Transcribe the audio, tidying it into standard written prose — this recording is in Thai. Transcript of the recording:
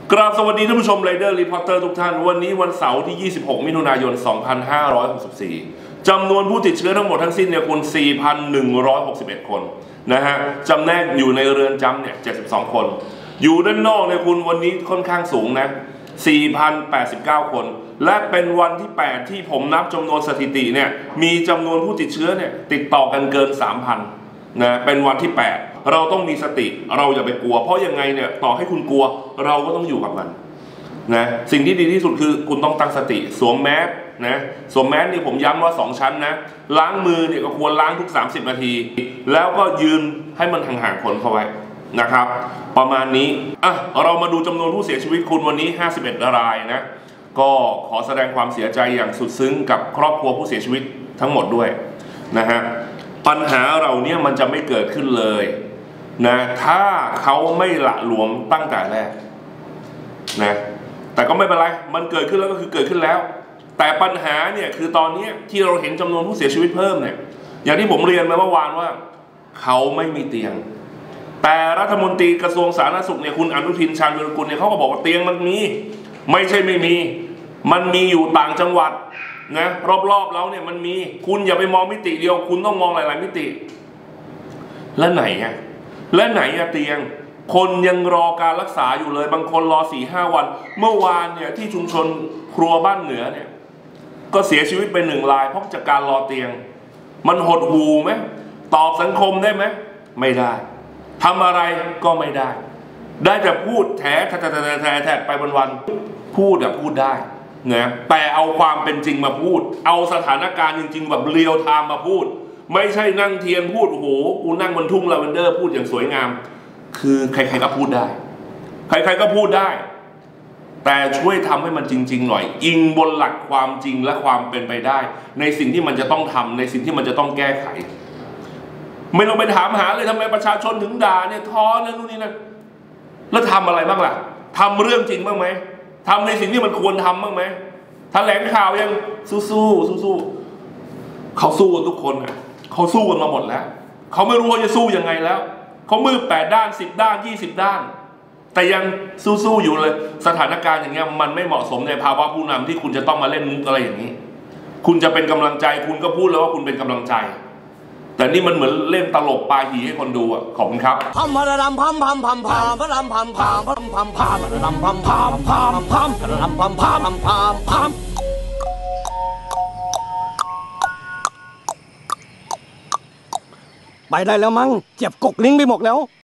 กราบสวัสดีท่านผู้ชมไรเดอร์รีพอร์เตอร์ทุกท่านวันนี้วันเสาร์ที่ 26 มิถุนายน 2564 จำนวนผู้ติดเชื้อทั้งหมดทั้งสิ้นเนี่ยคุณ 4,161 คนนะฮะจำแนกอยู่ในเรือนจำเนี่ย72 คนอยู่ด้านนอกเนี่ยคุณวันนี้ค่อนข้างสูงนะ 4,089 คนและเป็นวันที่ 8 ที่ผมนับจำนวนสถิติเนี่ยมีจำนวนผู้ติดเชื้อเนี่ยติดต่อกันเกิน 3,000 นะเป็นวันที่ 8เราต้องมีสติเราอย่าไปกลัวเพราะยังไงเนี่ยต่อให้คุณกลัวเราก็ต้องอยู่กับมันนะสิ่งที่ดีที่สุดคือคุณต้องตั้งสติสวมแมสนะสวมแมสนี่ผมย้ำว่า2ชั้นนะล้างมือเนี่ยก็ควรล้างทุก30นาทีแล้วก็ยืนให้มันห่างๆคนเข้าไว้นะครับประมาณนี้เรามาดูจำนวนผู้เสียชีวิตคุณวันนี้51รายนะก็ขอแสดงความเสียใจอย่างสุดซึ้งกับครอบครัวผู้เสียชีวิตทั้งหมดด้วยนะฮะปัญหาเราเนี่ยมันจะไม่เกิดขึ้นเลยนะถ้าเขาไม่ละหลวมตั้งแต่แรกนะแต่ก็ไม่เป็นไรมันเกิดขึ้นแล้วก็คือเกิดขึ้นแล้วแต่ปัญหาเนี่ยคือตอนนี้ที่เราเห็นจำนวนผู้เสียชีวิตเพิ่มเนี่ยอย่างที่ผมเรียนมาเมื่อวานว่าเขาไม่มีเตียงแต่รัฐมนตรีกระทรวงสาธารณสุขเนี่ยคุณอนุทินชาญวีรกูลเนี่ยเขาก็บอกว่าเตียงมันมีไม่ใช่ไม่มีมันมีอยู่ต่างจังหวัดนะรอบๆแล้วเนี่ยมันมีคุณอย่าไปมองมิติเดียวคุณต้องมองหลายๆมิติและไหนเตียงคนยังรอการรักษาอยู่เลยบางคนรอ 4-5 วันเมื่อวานเนี่ยที่ชุมชนครัวบ้านเหนือเนี่ยก็เสียชีวิตไป1 รายเพราะจากการรอเตียงมันหดหูไหมตอบสังคมได้ไหมไม่ได้ทำอะไรก็ไม่ได้ได้แต่พูดแถไปวันๆพูดได้นะแต่เอาความเป็นจริงมาพูดเอาสถานการณ์จริงๆแบบเรียลไทม์มาพูดไม่ใช่นั่งเทียนพูดโอ้โหกูนั่งบนทุ่งลาเวนเดอร์พูดอย่างสวยงามคือใครๆก็พูดได้ใครๆก็พูดได้แต่ช่วยทำให้มันจริงๆหน่อยอิงบนหลักความจริงและความเป็นไปได้ในสิ่งที่มันจะต้องทำในสิ่งที่มันจะต้องแก้ไขไม่ต้องไปถามหาเลยทำไมประชาชนถึงด่าเนี่ยท้อนั่นนู่นนี่นั่นแล้วทำอะไรบ้างล่ะทำเรื่องจริงบ้างไหมทำในสิ่งที่มันควรทำบ้างไหมแถลงข่าวยังสู้เขาสู้กันทุกคนเขาสู้กันมาหมดแล้วเขาไม่รู้ว่าจะสู้ยังไงแล้วเขามืด8 ด้าน10 ด้าน20 ด้านแต่ยังสู้อยู่เลยสถานการณ์อย่างเงี้ยมันไม่เหมาะสมในภาวะผู้นำที่คุณจะต้องมาเล่นมุกอะไรอย่างนี้คุณจะเป็นกำลังใจคุณก็พูดแล้วว่าคุณเป็นกำลังใจแต่นี่มันเหมือนเล่นตลกปาหีให้คนดูขอบคุณครับพัมพะรำพัมพะรำพัมไปได้แล้วมั้งเจ็บกกลิ้งไปหมดแล้ว